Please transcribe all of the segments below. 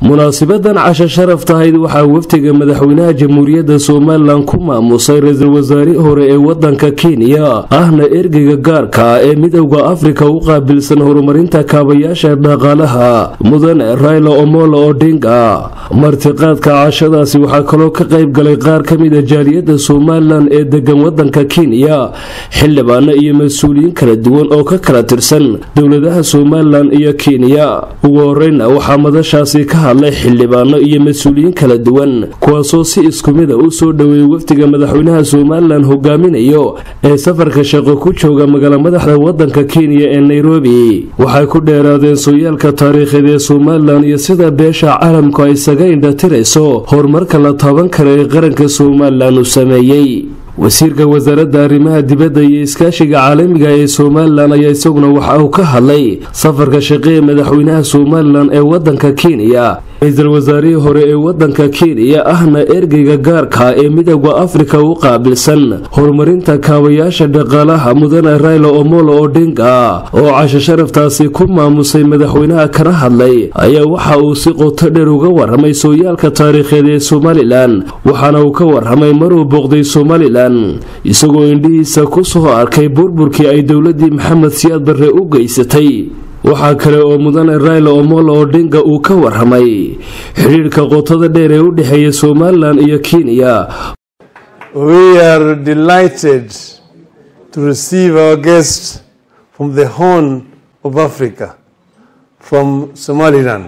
munaasabadan casho sharaf tahayd waxaa waftiga madaxweynaha jamhuuriyadda Soomaaliland ku maamusay ra'iisul wasaare hore ee wadanka Kenya ahna ergeyga gaarka ah ee midowga Afrika u qaabilsan horumarinta kaabayaasha dhaqaalaha mudane Raila Amolo Odinga. martiqaadka cashadaasi waxaa kaloo ka qayb galay qaar ka mid ah jaaliyadda Soomaaliland ee degan wadanka Kenya, xildhibaano iyo mas'uuliyiin kala duwan oo ka kala tirsan dowladaha Soomaaliland iyo Kenya. ugu horreynna waxaa madashaasi ka hadlay xildhibaano iyo mas'uuliyiin kala duwan kuwaasoo si isku mid ah u soo dhaweeyay waftiga madaxweynaha Soomaaliland hogaaminayo ee safarka shaqo ku jooga magaalada madaxda wadanka Kenya ee Nairobi. waxay ku dheeraadeen sooyaalka taariikheed ee Soomaaliland iyo sida beesha caalamku ay isaga indhatirayso horumarka la taaban karo ee qaranka Soomaaliland uu sameeyay. wasiirka wasaaradda arrimaha dibadda iyo iskaashiga caalamiga ee Soomaaliland ayaa isaguna waxa uu ka hadlay safarka shaqo ee madaxweynaha Soomaaliland ee wadanka Kenya. ra'iisul wasaare hore ee wadanka Kenya ahna ergeyga gaarka ee midowga Afrika u qaabilsan horumarinta kaabayaasha dhaqaalaha mudane Raila Amolo Odinga oo casho sharaftaasi ku maamusay madaxweynaha kana hadlay ayaa waxa uu si qoto dheer uga warramay sooyaalka taariikheed ee Soomaaliland, waxaana uu ka warramay maruu booqday Soomaaliland isagoo indhihiisa ku soo arkay burburkii ay dowladii Maxamed Siyaad Barre u geysatay. waxaa kale oo mudane Raila Amolo Odinga uu ka warramay xiriirka qotada dheer ee u dhaxeeya Soomaaliland iyo Kenya. We are delighted to receive our guests from the Horn of Africa, from Somaliland.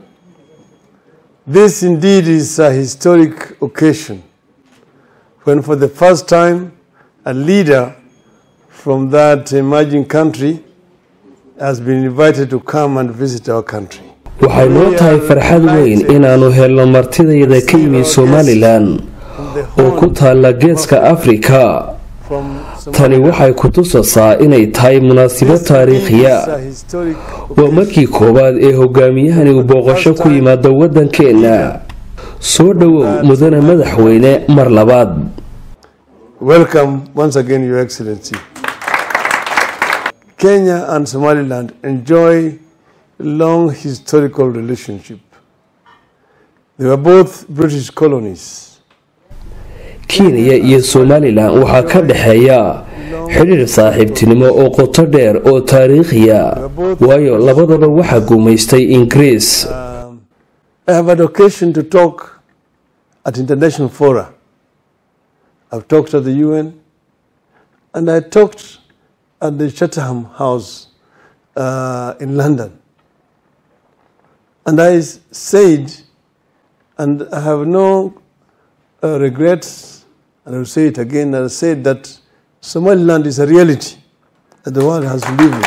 This indeed is a historic occasion when for the first time a leader from that emerging country has been invited to come and visit our country. waxay noo tahay farxad weyn inaanu helno martidayda ka yimid Soomaaliland oo ku taala geeska Afrika. tani waxay ku tusaysaa inay tahay munaasabad taariikhiya. waa markii koowaad ee hogaamiyahani uu booqasho ku yimaado wadankeena. soo dhawow mudane madaxweyne mar labaad. Welcome once again, Your Excellency. Kenya and Somaliland enjoy long historical relationship. They were both British colonies. Kenya iyo Somaliland waxaa ka dhaxeeya xiriir saaxiibtinimo oo qoto dheer oo taariikhiya, waayo labadaba waxa guumaystay Ingiriis. I have had occasion to talk at international fora. I've talked at the UN, and I talked at the Chatham House in London. And I said, and I have no regrets, and I will say it again, I said that Somaliland is a reality that the world has to live with.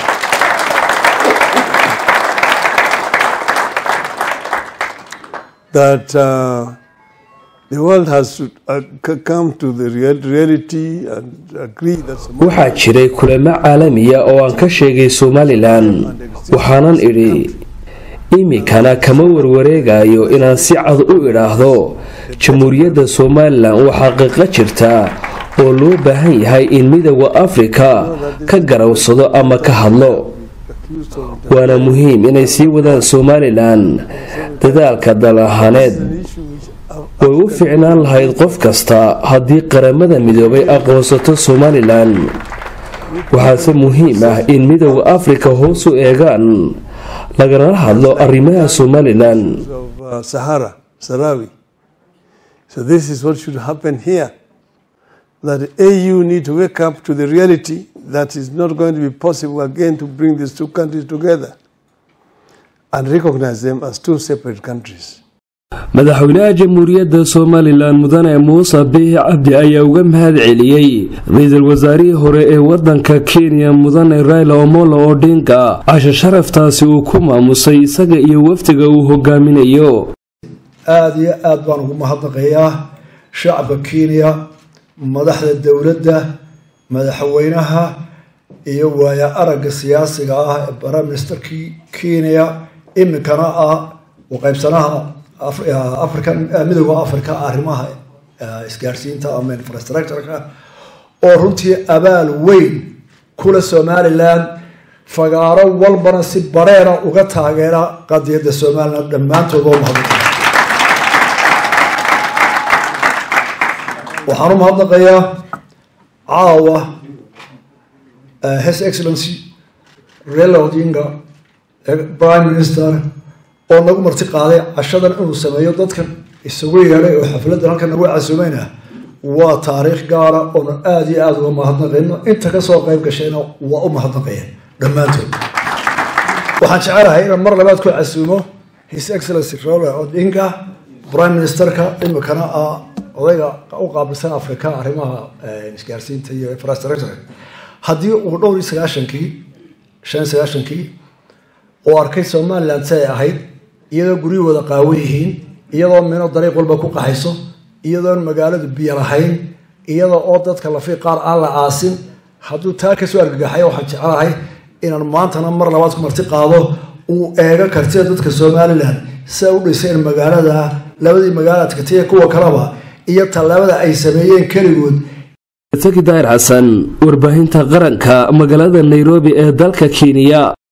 That the world has to come to the reality and agree that waxaa jiray kulamo caalamiya oo aan ka sheegay Somaliland, waxaanan idhi imikana kama warwareegayo inaan si cad u idhaahdo jamhuuriyadda Somaliland waxaa xaqiiqo jirta oo loo baahan yahay in midowga Afrika ka garawsado ama ka hadlo. waana muhiim inay sii wadaan Somaliland dadaalka dal ahaaneed. way u fiicnaan lahayd qof kasta haddii qaramada midoobay aqoonsato Somaliland. waxaase muhiim ah in midowga Afrika hoos u eegaan lagana hadlo arrimaha Somaliland. Sahrawi. So this is what should happen here. That AU need to wake up to the reality that is not going to be possible again to bring these two countries together and recognize them as two separate countries. madaxweynaha jamhuuriyadda Soomaaliland mudane Muuse Biixi Cabdi ayaa uga mahad celiyay ra'iisul wasaare hore ee wadanka Kenya mudane Raila Amolo Odinga casho sharaftaasi uu ku maamusay isaga iyo waftiga uu hogaaminayo. aad iyo aad baan ugu mahadnaqayaa shacabka Kenya, madaxda dawladda, madaxweynaha iyo waaya aragga siyaasiga ah ee Prime Minister Kenya imikana ah u qaybsanaha midowga Afrika arrimaha isgaarsiinta ama infrastructure oo runtii abaal weyn kula Somaliland fagaaro walbana si bareera uga taageera qadiyadda Soomaaliland dhammaantood oo mahadnaq waxaan u mahadnaqayaa caawa His Excellency Raila Odinga Prime Minister oo nagu marti qaaday cashadan inuu sameeyo dadkan isugu yeeray oo xafladan halkan nagu casuumayna waa taariikh gaar ah oo aad iyo aad uga mahadnaqayno inta ka soo qayb gashayna waa u mahadnaqayeen dhammaantood waxaan jecelahay in mar labaad ku casuumo His Excellency Raila Odinga Prime Ministerka imikana odayga u qaabilsan Afrika arrimaha isgaarsiinta iyo infrastructure haddii uu dhowr 95 oo arkay Somaliland say ahayd iyadoo guriyooda qaawan yihiin iyadoo meeno dariiq walba ku qaxayso iyadoo magaaladu biyo lahayn iyadoo oo dadka la fiiqaar aan la aasin hadduu taa ka soo argagaxay waxaan jecelahay inaan maantana mar labaad ku marti qaado uu eega kartida dadka Somaliland say u dhiseen magaalada labadii magaalaadka tiya kuwa kalaba iyo talaabada ay sameeyeen kaligood Daahir Xasan warbaahinta qaranka magaalada Nairobi ee dalka Kenya.